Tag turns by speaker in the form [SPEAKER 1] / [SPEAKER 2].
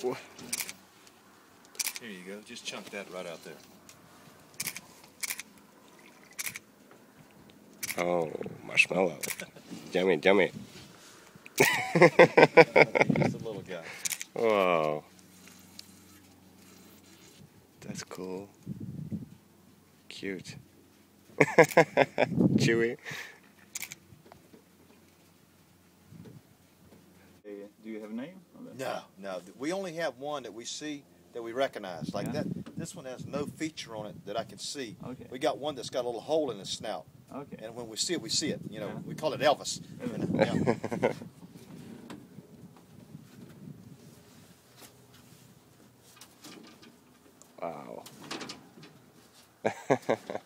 [SPEAKER 1] Here you go. Just chunk that right out there.
[SPEAKER 2] Oh, marshmallow. Yummy, yummy.
[SPEAKER 1] He's the little guy.
[SPEAKER 2] Wow. That's cool. Cute. Chewy.
[SPEAKER 3] Do you have a name?
[SPEAKER 1] No. We only have one that we see that we recognize. Like
[SPEAKER 3] Yeah.
[SPEAKER 1] that. This one has no feature on it that I can see.
[SPEAKER 3] Okay.
[SPEAKER 1] We got one that's got a little hole in its snout.
[SPEAKER 3] Okay.
[SPEAKER 1] And when we see it, we see it. You know,
[SPEAKER 3] Yeah.
[SPEAKER 1] we call it Elvis. Yeah.
[SPEAKER 2] Wow.